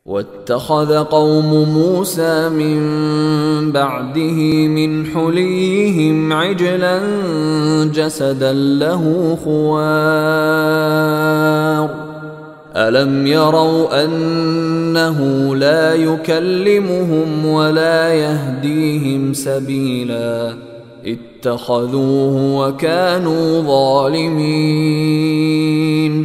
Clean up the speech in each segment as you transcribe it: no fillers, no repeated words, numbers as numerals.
واتخذ قوم موسى من بعده من حليهم عجلا جسدا له خوار ألم يروا أنه لا يكلمهم ولا يهديهم سبيلا اتخذوه وكانوا ظالمين۔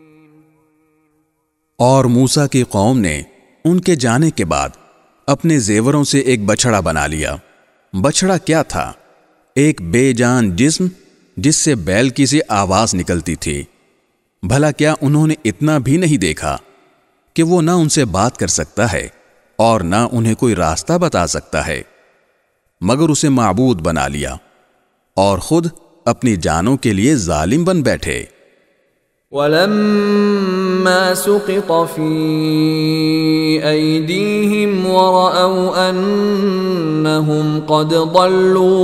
اور موسیٰ کی قوم نے ان کے جانے کے بعد اپنے زیوروں سے ایک بچڑا بنا لیا۔ بچڑا کیا تھا؟ ایک بے جان جسم جس سے بیل کی سی آواز نکلتی تھی۔ بھلا کیا انہوں نے اتنا بھی نہیں دیکھا کہ وہ نہ ان سے بات کر سکتا ہے اور نہ انہیں کوئی راستہ بتا سکتا ہے، مگر اسے معبود بنا لیا اور خود اپنی جانوں کے لیے ظالم بن بیٹھے۔ وَلَمَّا سُقِطَ فِي أَيْدِيهِمْ وَرَأَوْا أَنَّهُمْ قَدْ ضَلُّوا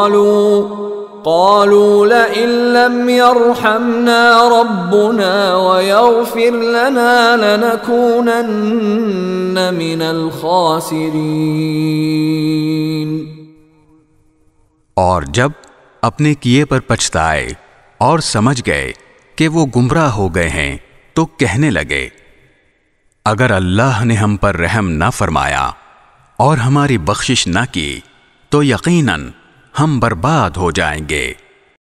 قَالُوا لَئِن لَّمْ يَرْحَمْنَا رَبُّنَا وَيَغْفِرْ لَنَا لَنَكُونَنَّ مِنَ الْخَاسِرِينَ۔ اور جب اپنے کیے پر پچھتائے اور سمجھ گئے کہ وہ گمراہ ہو گئے ہیں تو کہنے لگے، اگر اللہ نے ہم پر رحم نہ فرمایا اور ہماری بخشش نہ کی تو یقیناً ہم برباد ہو جائیں گے۔